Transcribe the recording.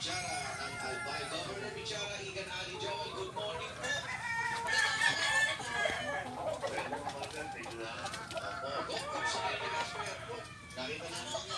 Bichara ng Albay. Governor Bichara, Igan Ali Joel, good morning po. Opo, Gov, kamusta kayo nag-aspire po? Nakita namin